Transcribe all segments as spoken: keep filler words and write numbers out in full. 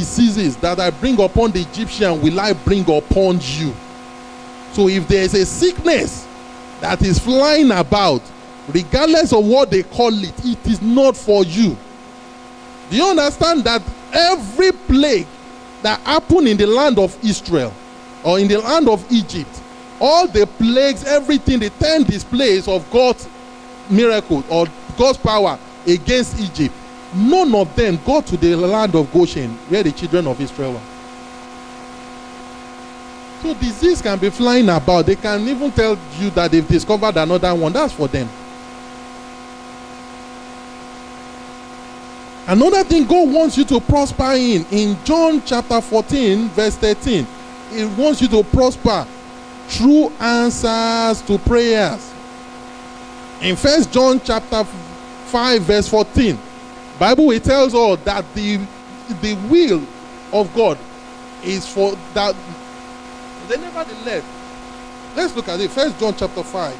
diseases that I bring upon the Egyptian will I bring upon you. So if there is a sickness that is flying about, regardless of what they call it, it is not for you. Do you understand that every plague that happened in the land of Israel or in the land of Egypt, all the plagues, everything, the ten displays of God's miracle or God's power against Egypt, none of them go to the land of Goshen where the children of Israel are. So disease can be flying about. They can even tell you that they've discovered another one. That's for them. Another thing God wants you to prosper in, in John chapter fourteen, verse thirteen, He wants you to prosper through answers to prayers. In First John chapter five, verse fourteen, Bible, it tells us that the, the will of God is for that. They nevertheless, let's look at it. First John chapter five,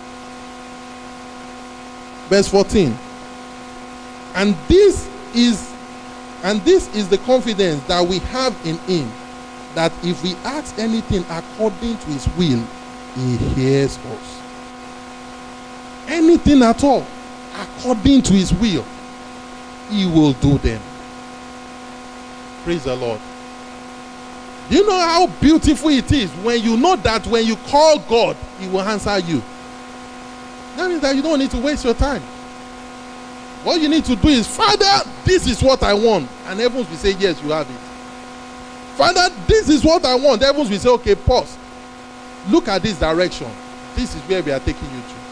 verse fourteen. And this is and this is the confidence that we have in him, that if we ask anything according to his will, he hears us. Anything at all according to his will, he will do them. Praise the Lord. Do you know how beautiful it is when you know that when you call God, he will answer you? That means that you don't need to waste your time. All you need to do is, Father, this is what I want. And heavens will say, yes, you have it. Father, this is what I want. The heavens will say, okay, pause. Look at this direction. This is where we are taking you to.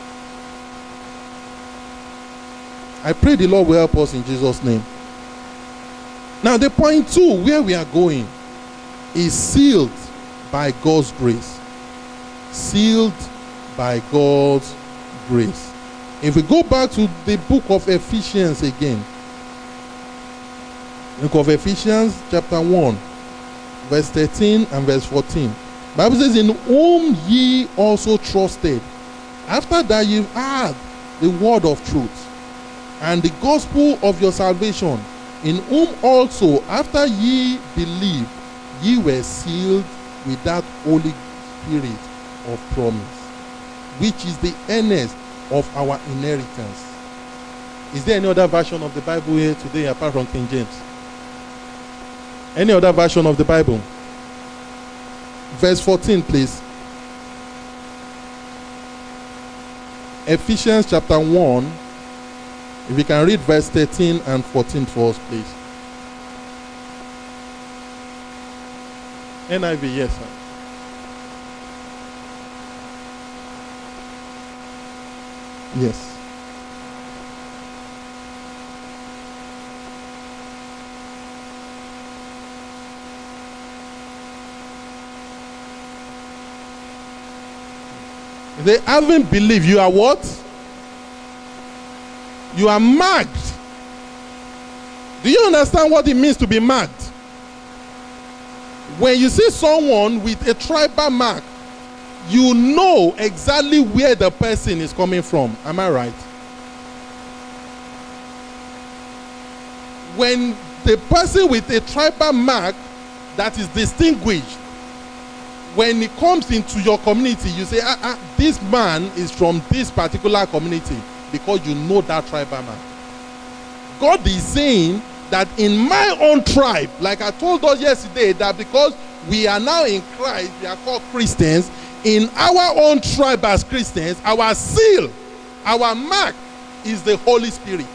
I pray the Lord will help us in Jesus' name. Now, the point two, where we are going, is sealed by God's grace. Sealed by God's grace. If we go back to the book of Ephesians again, book of Ephesians chapter one, verse thirteen and verse fourteen. Bible says, in whom ye also trusted, after that ye heard the word of truth, and the gospel of your salvation, in whom also after ye believed, ye were sealed with that Holy Spirit of promise, which is the earnest of our inheritance. Is there any other version of the Bible here today apart from King James? Any other version of the Bible? Verse fourteen, please. Ephesians chapter one. If you can read verse thirteen and fourteen for us, please. N I V, yes, sir. Yes. They haven't believed. You are what? You are marked. Do you understand what it means to be marked? When you see someone with a tribal mark, you know exactly where the person is coming from. Am I right? When the person with a tribal mark that is distinguished, when it comes into your community, you say, ah, ah, this man is from this particular community, because you know that tribal mark. God is saying that in my own tribe, like I told us yesterday, that because we are now in Christ, we are called Christians. In our own tribe as Christians, our seal, our mark is the Holy Spirit.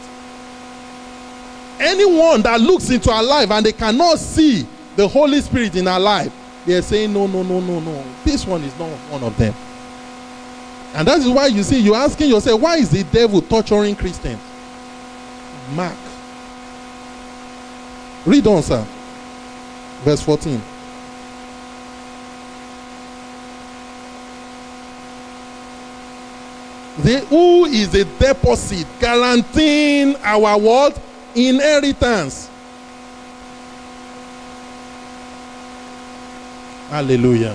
Anyone that looks into our life and they cannot see the Holy Spirit in our life, they are saying, no, no, no, no, no. This one is not one of them. And that is why you see, you're asking yourself, why is the devil torturing Christians? Mark. Read on, sir. Verse fourteen. The, who is a deposit guaranteeing our what? Inheritance. Hallelujah.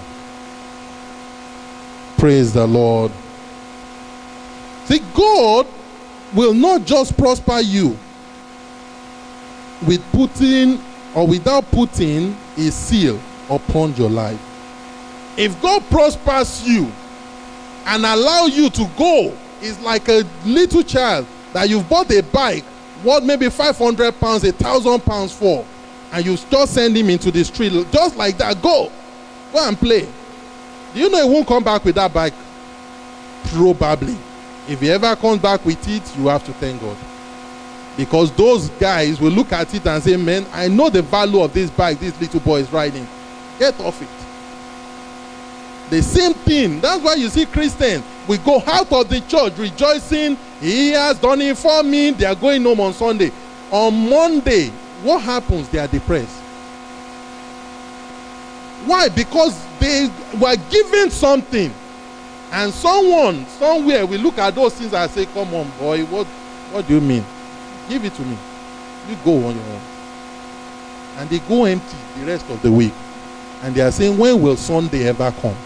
Praise the Lord. See, God will not just prosper you with putting or without putting a seal upon your life. If God prospers you and allow you to go, it's like a little child that you've bought a bike worth maybe five hundred pounds, a thousand pounds for, and you just send him into the street just like that. Go, go and play. Do you know he won't come back with that bike? Probably. If he ever comes back with it, you have to thank God. Because those guys will look at it and say, man, I know the value of this bike this little boy is riding. Get off it. The same thing. That's why you see Christians, we go out of the church rejoicing. He has done it for me. They are going home on Sunday. On Monday, what happens? They are depressed. Why? Because they were given something. And someone, somewhere, will look at those things and say, come on, boy, what, what do you mean? Give it to me. You go on your own. And they go empty the rest of the week. And they are saying, when will Sunday ever come?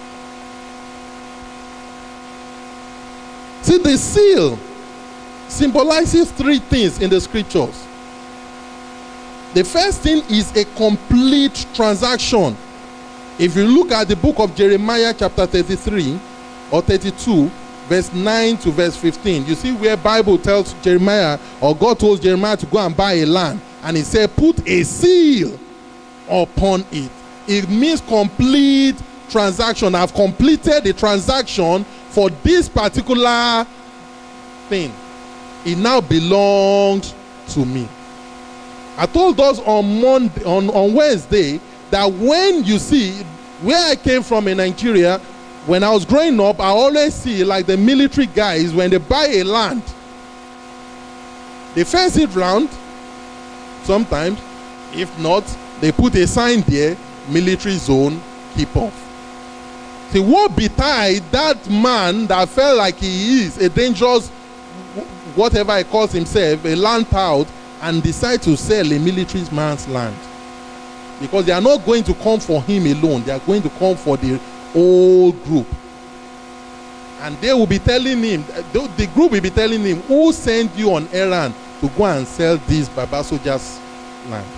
See, the seal symbolizes three things in the scriptures. The first thing is a complete transaction. If you look at the book of Jeremiah chapter thirty-three or thirty-two, verse nine to verse fifteen, you see where Bible tells Jeremiah, or God told Jeremiah to go and buy a land, and he said, put a seal upon it. It means complete transaction. I've completed the transaction for this particular thing. It now belongs to me. I told us on Monday, on, on Wednesday, that when you see where I came from in Nigeria, when I was growing up, I always see like the military guys, when they buy a land, they fence it round. Sometimes, if not, they put a sign there, military zone, keep off. See, what betide that man that felt like he is a dangerous, whatever he calls himself, a land tout, and decide to sell a military man's land? Because they are not going to come for him alone. They are going to come for the whole group. And they will be telling him, the group will be telling him, who sent you on errand to go and sell this Baba Soja's land?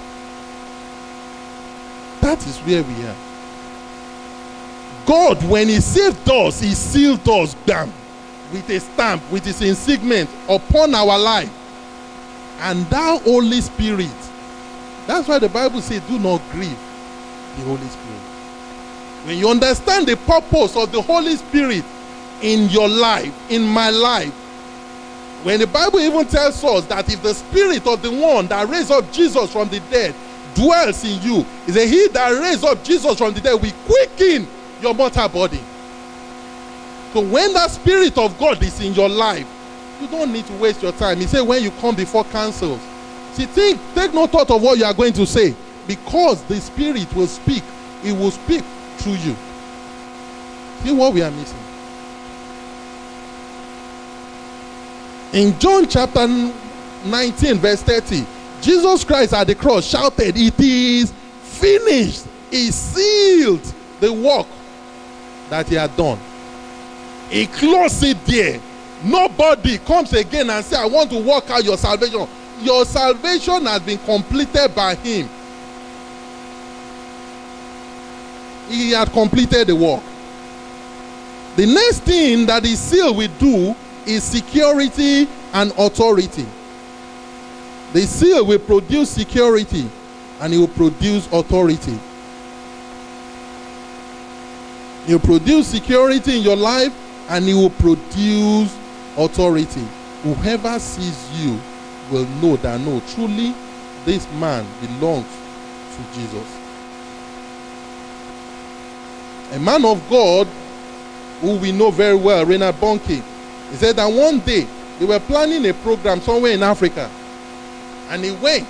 That is where we are. God, when he saved us, he sealed us down with a stamp, with his insignia upon our life. And thou Holy Spirit, that's why the Bible says, do not grieve the Holy Spirit. When you understand the purpose of the Holy Spirit in your life, in my life, when the Bible even tells us that if the Spirit of the one that raised up Jesus from the dead dwells in you, is that he that raised up Jesus from the dead will quicken your mortal body. So when that Spirit of God is in your life, you don't need to waste your time. He said, when you come before councils, see, think, take no thought of what you are going to say, because the Spirit will speak. It will speak through you. See what we are missing. In John chapter nineteen, verse thirty, Jesus Christ at the cross shouted, it is finished. He sealed the work that he had done. He closed it there. Nobody comes again and says, I want to work out your salvation. Your salvation has been completed by him. He had completed the work. The next thing that the seal will do is security and authority. The seal will produce security and it will produce authority. It will produce security in your life and it will produce authority. Whoever sees you will know that, no, truly this man belongs to Jesus. A man of God who we know very well, Reinhard Bonnke, he said that one day they were planning a program somewhere in Africa, and he went.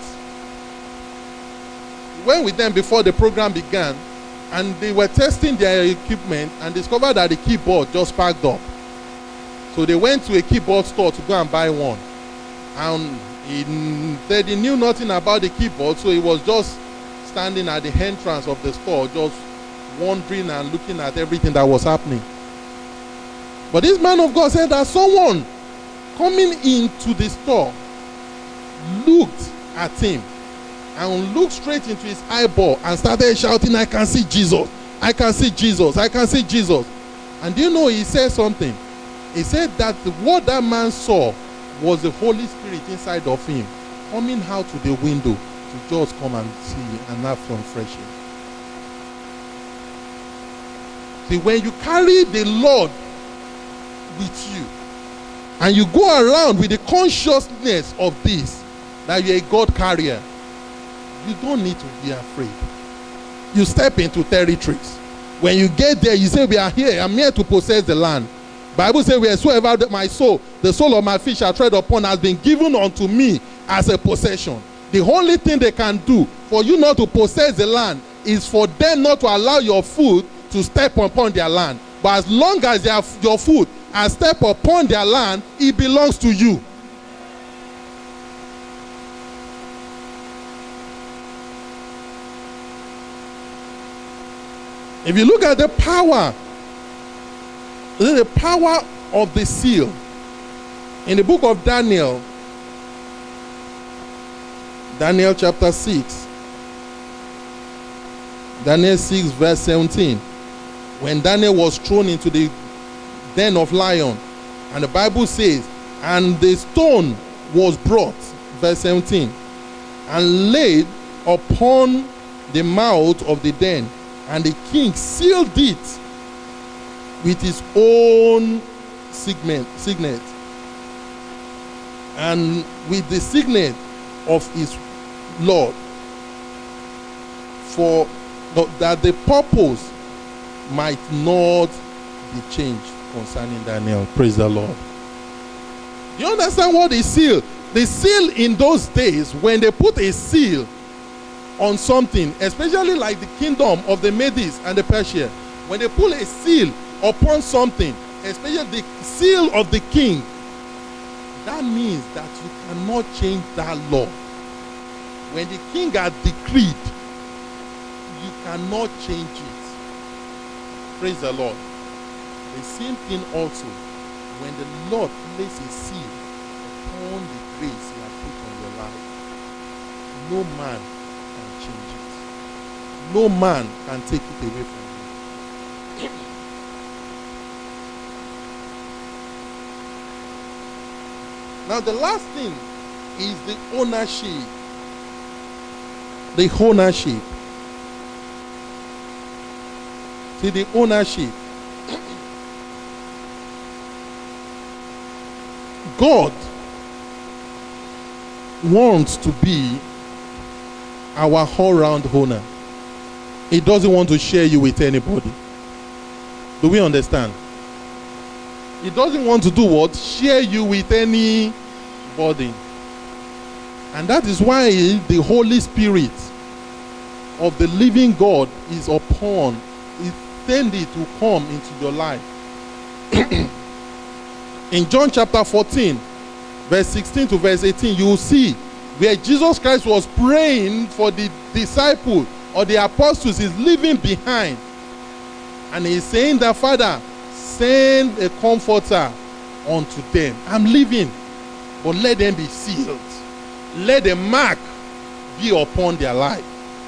He went with them before the program began, and they were testing their equipment and discovered that the keyboard just packed up. So they went to a keyboard store to go and buy one. And he said he knew nothing about the keyboard, so he was just standing at the entrance of the store, just wondering and looking at everything that was happening. But this man of God said that someone coming into the store looked at him and looked straight into his eyeball and started shouting, I can see Jesus. I can see Jesus. I can see Jesus. And do you know he said something? He said that what that man saw was the Holy Spirit inside of him coming out to the window to just come and see and have some fresh air. See, when you carry the Lord with you and you go around with the consciousness of this, that you're a God carrier, you don't need to be afraid. You step into territories. When you get there, you say, we are here. I'm here to possess the land. Bible says, wheresoever my soul, the soul of my feet shall tread upon, has been given unto me as a possession. The only thing they can do for you not to possess the land is for them not to allow your foot to step upon their land. But as long as their, your foot has stepped upon their land, it belongs to you. If you look at the power, the power of the seal in the book of Daniel, Daniel chapter six, Daniel six verse seventeen, when Daniel was thrown into the den of lion, and the Bible says, and the stone was brought, verse seventeen, and laid upon the mouth of the den, and the king sealed it with his own signet, signet, and with the signet of his Lord, for that the purpose might not be changed concerning Daniel. Praise the Lord. Do you understand what is seal? The seal in those days, when they put a seal on something, especially like the kingdom of the Medes and the Persia, when they put a seal upon something, especially the seal of the king, that means that you cannot change that law. When the king has decreed, you cannot change it. Praise the Lord. The same thing also, when the Lord places a seal upon the grace he has put on your life, no man can change it. No man can take it away from you. Now the last thing is the ownership. The ownership. See, the ownership. God wants to be our all-round owner. He doesn't want to share you with anybody. Do we understand? He doesn't want to do what? Share you with anybody. And that is why the Holy Spirit of the living God is upon, is intended to come into your life. In John chapter fourteen, verse sixteen to verse eighteen, you will see where Jesus Christ was praying for the disciples or the apostles he's leaving behind. And he's saying that, Father, send a comforter unto them. I'm leaving, but let them be sealed. Let the mark be upon their life.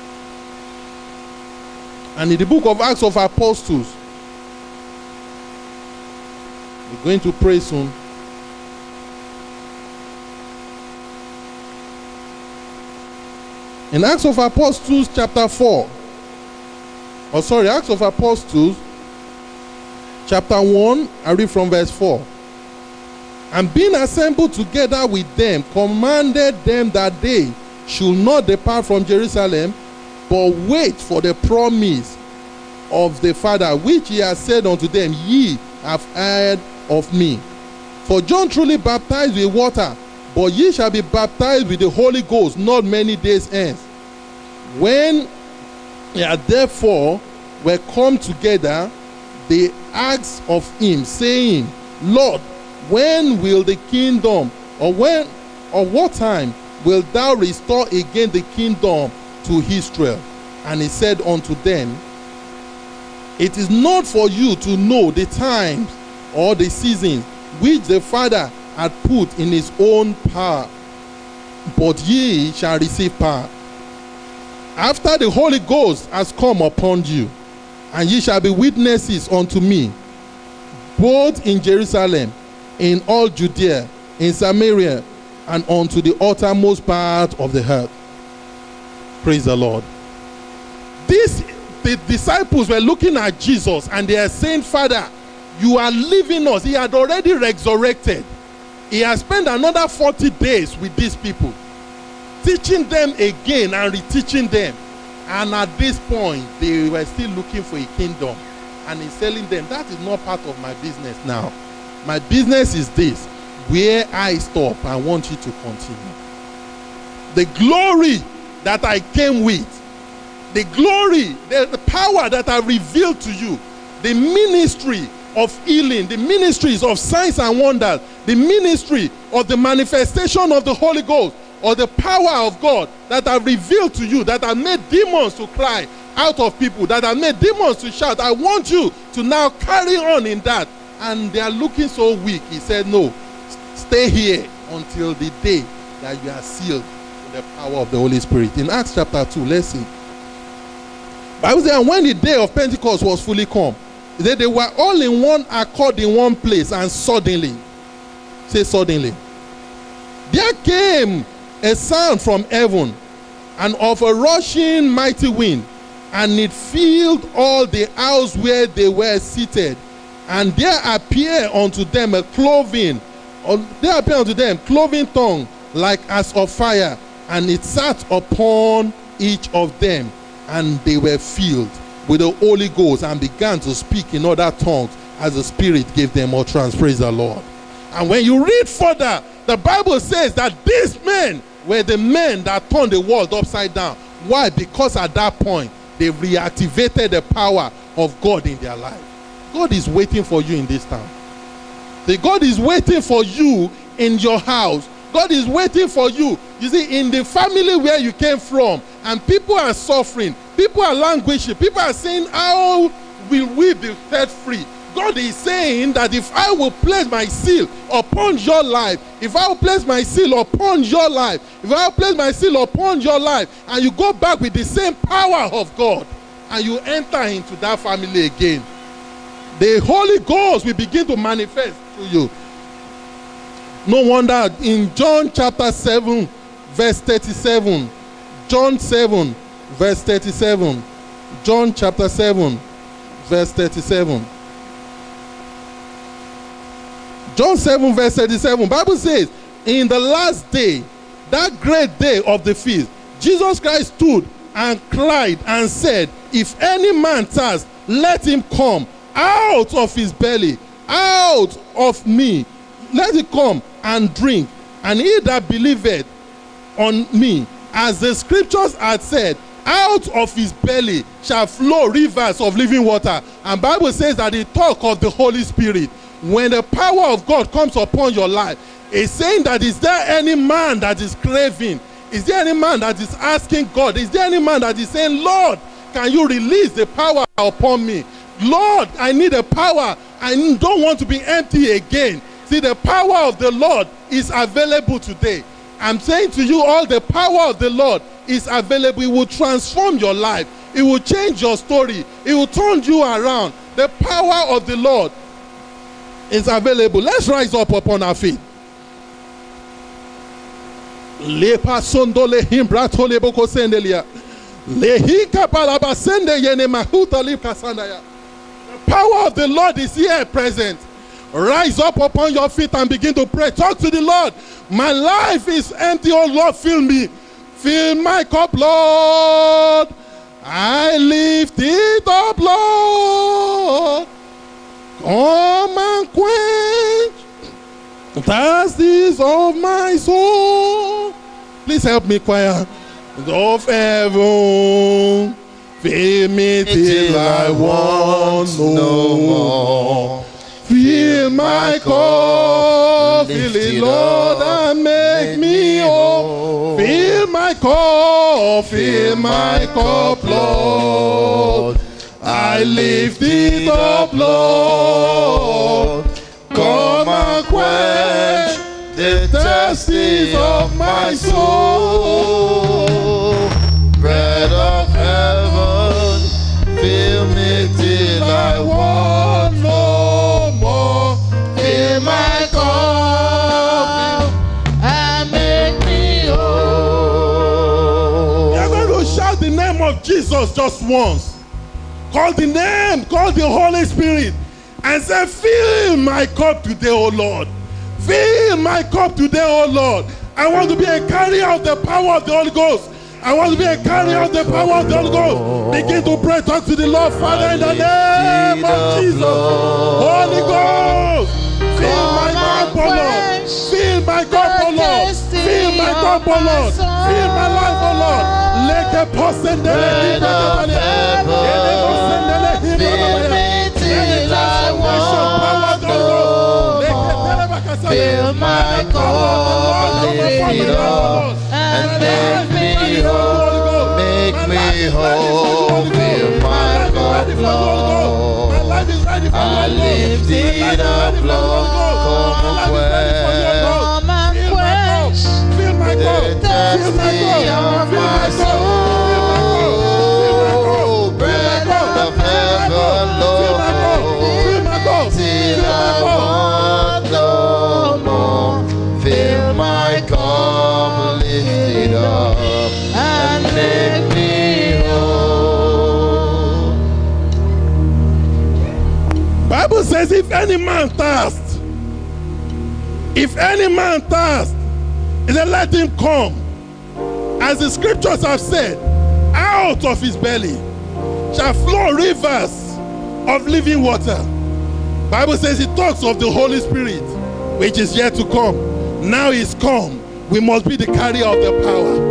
And in the book of Acts of Apostles, we're going to pray soon. In Acts of Apostles chapter four, oh sorry, Acts of Apostles chapter one, I read from verse four. And being assembled together with them, commanded them that they should not depart from Jerusalem, but wait for the promise of the Father, which he has said unto them, ye have heard of me. For John truly baptized with water, but ye shall be baptized with the Holy Ghost not many days hence. When they are therefore were come together, they asked of him, saying, Lord, when will the kingdom, or when, or what time wilt thou restore again the kingdom to Israel? And he said unto them, it is not for you to know the times or the seasons which the Father had put in his own power, but ye shall receive power After the Holy Ghost has come upon you, and ye shall be witnesses unto me, both in Jerusalem, in all Judea, in Samaria, and unto the uttermost part of the earth. Praise the Lord. These the disciples were looking at Jesus and they are saying, Father, you are leaving us. He had already resurrected. He has spent another forty days with these people, teaching them again and reteaching them. And at this point, they were still looking for a kingdom. And he's telling them, that is not part of my business now. My business is this. Where I stop, I want you to continue. The glory that I came with, the glory, the, the power that I revealed to you, the ministry of healing, the ministries of signs and wonders, the ministry of the manifestation of the Holy Ghost, or the power of God that I revealed to you, that I made demons to cry out of people, that I made demons to shout. I want you to now carry on in that. And they are looking so weak. He said, no, stay here until the day that you are sealed with the power of the Holy Spirit. In Acts chapter two, let's see. Bible says, and when the day of Pentecost was fully come, they, they were all in one accord in one place, and suddenly, say suddenly, there came a sound from heaven, and of a rushing mighty wind, and it filled all the house where they were seated. And there appeared unto them a cloven, or there appeared unto them cloven tongue like as of fire, and it sat upon each of them, and they were filled with the Holy Ghost, and began to speak in other tongues as the Spirit gave them utterance. Praise the Lord. And when you read further, the Bible says that these men were the men that turned the world upside down. Why? Because at that point, they reactivated the power of God in their life. God is waiting for you in this town. The God is waiting for you in your house. God is waiting for you. You see, in the family where you came from, and people are suffering, people are languishing, people are saying, how will we be set free? God is saying that if I will place my seal upon your life, if I will place my seal upon your life, if I will place my seal upon your life, and you go back with the same power of God, and you enter into that family again, the Holy Ghost will begin to manifest to you. No wonder in John chapter seven, verse thirty-seven, John seven, verse thirty-seven, John chapter seven, verse thirty-seven. John seven, verse thirty-seven, Bible says, in the last day, that great day of the feast, Jesus Christ stood and cried and said, if any man thirst, let him come out of his belly, out of me, let him come and drink. And he that believeth on me, as the scriptures had said, out of his belly shall flow rivers of living water. And Bible says that he talk of the Holy Spirit. When the power of God comes upon your life, it's saying that, is there any man that is craving? Is there any man that is asking God? Is there any man that is saying, Lord, can you release the power upon me? Lord, I need a power. I don't want to be empty again. See, the power of the Lord is available today. I'm saying to you, all the power of the Lord is available. It will transform your life. It will change your story. It will turn you around. The power of the Lord is available. Let's rise up upon our feet. The power of the Lord is here present. Rise up upon your feet and begin to pray. Talk to the Lord. My life is empty. Oh Lord, fill me. Fill my cup, Lord. I lift it up, Lord. Come and quench the thirsts of my soul. Please help me, choir. Of heaven, fill me till I want no more. Fill my cup, fill it, Lord, and make me whole. Fill my cup, fill my cup, Lord. I lift it up, Lord. Come and quench the thirsts of my soul. Bread of Jesus just once. Call the name, call the Holy Spirit, and say, fill my cup today, O Lord. Fill my cup today, O Lord. I want to be a carrier of the power of the Holy Ghost. I want to be a carrier of the power of the Holy Ghost. Begin to pray, talk to the Lord. Father, in the name of Jesus. Holy Ghost, fill my cup, O Lord. Fill my cup, O Lord. Fill my cup, O Lord. Fill my life, O Lord. Let a person fill me till I want more. Fill my cup, lift it up, and make me whole. Make me whole. Fill my cup, Lord. I lift it up, Lord. Come and quench the thirsty of my soul. Bread of heaven, Lord, till I want no more. Fill my cup, lift it up, and make me whole. Bible says, if any man thirst, if any man thirst, he said, let him come. As the scriptures have said, out of his belly shall flow rivers of living water. Bible says it talks of the Holy Spirit, which is yet to come. Now he's come. We must be the carrier of the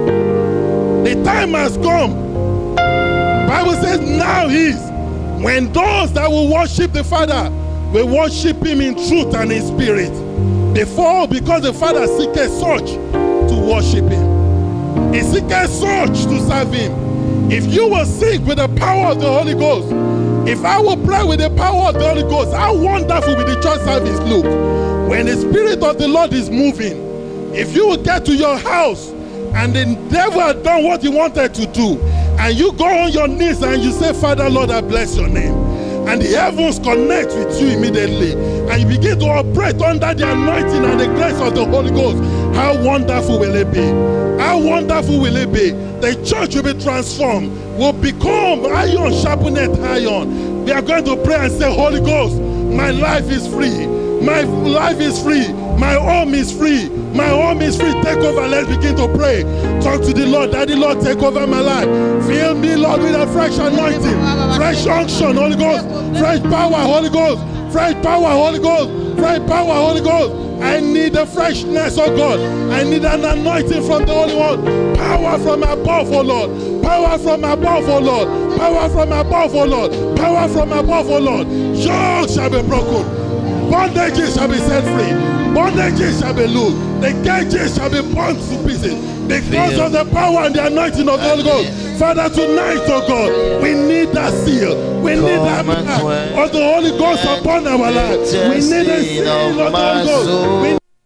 power. The time has come. Bible says now is when those that will worship the Father will worship him in truth and in spirit. Before, because the Father seeketh such to worship him. He seeketh such to serve him. If you will seek with the power of the Holy Ghost, if I will pray with the power of the Holy Ghost, how wonderful will the church service look? When the Spirit of the Lord is moving, if you will get to your house and the devil had done what he wanted to do, and you go on your knees and you say, Father, Lord, I bless your name. And the heavens connect with you immediately, and you begin to operate under the anointing and the grace of the Holy Ghost. How wonderful will it be? How wonderful will it be? The church will be transformed, will become iron sharpened iron. We are going to pray and say, Holy Ghost, my life is free. My life is free. My home is free. My home is free. Take over. Let's begin to pray. Talk to the Lord. Daddy, Lord, take over my life. Fill me, Lord, with a fresh anointing, fresh unction, Holy Ghost, fresh power, Holy Ghost, fresh power, Holy Ghost, fresh power, Holy Ghost. I need the freshness of God. I need an anointing from the Holy One. Power from above, oh Lord. Power from above, oh Lord. Power from above, oh Lord. Power from above, oh Lord. Yokes shall be broken. Bondages shall be set free. Bondages shall be loosed. The cages shall be burnt to pieces. Because of the power and the anointing of the Holy Ghost. Father, tonight, oh God, we need that seal. We need that mark of the Holy Ghost upon our lives. We need the seal of the Holy Ghost. We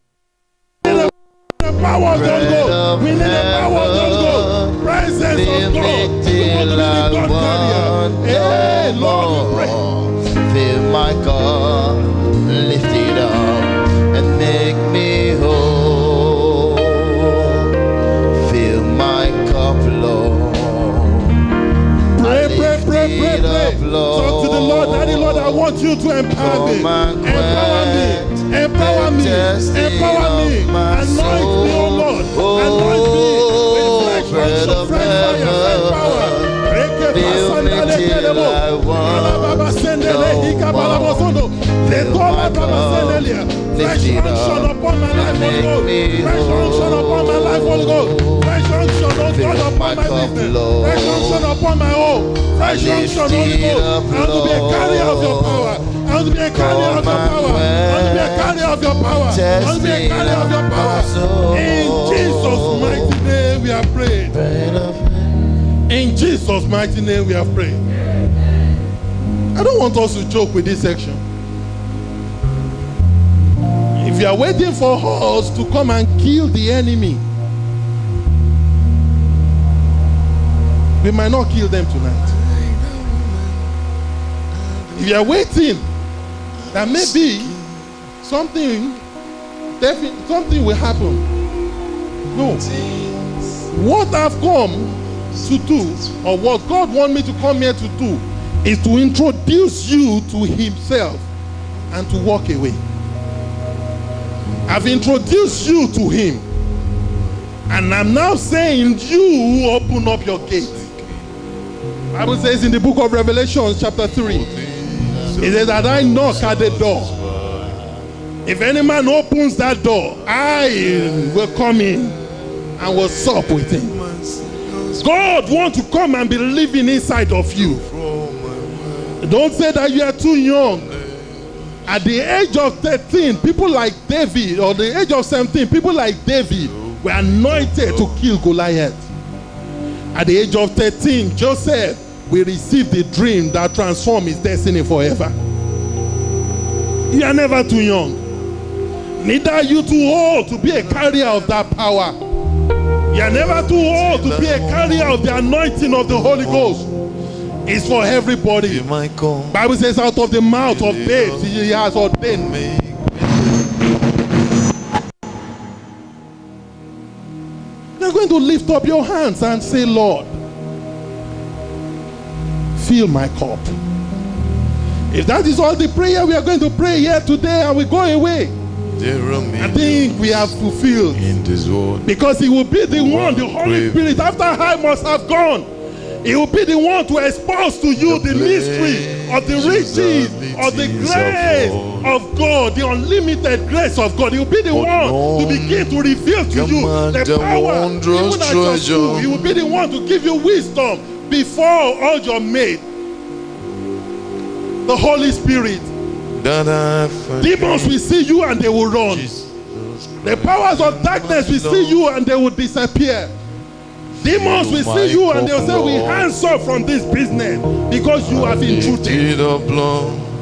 need the power of the Holy Ghost. We need the power of the Holy Ghost. Presence of God. We want to be the God carrier. Hey, Lord, we pray. Fill my cup, lift it up, and make me whole. Fill my cup, Lord. Pray, pray, pray, pray, pray. Talk to the Lord. Daddy, Lord, I want you to empower me. Empower me. Empower me. Empower me. Anoint me, oh Lord. Anoint me with fresh unction, fresh fire, fresh power. Fill me till I want no. Fresh unction upon my life, Holy Ghost. Fresh unction upon my life, Holy Ghost. Fresh unction, oh God, upon my business. Fresh unction upon my home. Fresh unction, Holy Ghost. I want to be a carrier of your power. I want to be a carrier of your power. I want to be a carrier of your power. I want to be a carrier of your power. In Jesus' mighty name we are praying. In Jesus' mighty name we have prayed. I don't want us to joke with this section. If you are waiting for us to come and kill the enemy, we might not kill them tonight. If you are waiting that maybe something, something will happen. No. What have come to do, or what God wants me to come here to do, is to introduce you to himself and to walk away. I've introduced you to him, and I'm now saying you open up your gate. The Bible says in the book of Revelation chapter three, it says that I knock at the door. If any man opens that door, I will come in and will sup with him. God wants to come and be living inside of you. Don't say that you are too young. At the age of thirteen, people like David, or the age of seventeen, people like David were anointed to kill Goliath. At the age of thirteen, Joseph will receive the dream that transforms his destiny forever. You are never too young. Neither are you too old to be a carrier of that power. You are never too old to be a carrier of the anointing of the Holy Ghost. It's for everybody. Bible says out of the mouth of babes he has ordained me. You're going to lift up your hands and say, Lord, fill my cup. If that is all the prayer we are going to pray here today and we go away, I think we have fulfilled. In this world, because he will be the one, the Holy Spirit, after I must have gone, he will be the one to expose to you the, the mystery of the riches of the grace of, of God, the unlimited grace of God. He will be the one to begin to reveal to you the power. Even at your school, he will be the one to give you wisdom before all your mates. The Holy Spirit. Demons will see you and they will run. The powers of darkness will see you and they will disappear. Demons will see you and they will say, we hands off from this business because you have intruded.